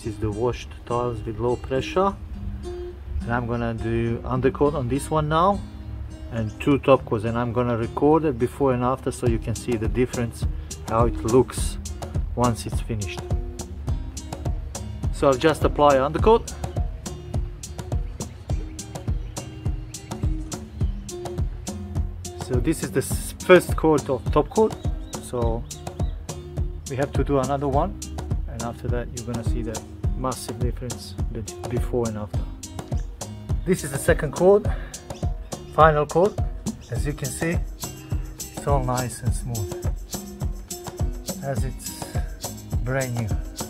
This is the washed tiles with low pressure, and I'm gonna do undercoat on this one now and 2 top coats, and I'm gonna record it before and after so you can see the difference, how it looks once it's finished. So I'll just apply undercoat. So this is the first coat of top coat, so we have to do another one, and after that you're gonna see the massive difference before and after. This is the second coat, final coat. As you can see, it's all nice and smooth as it's brand new.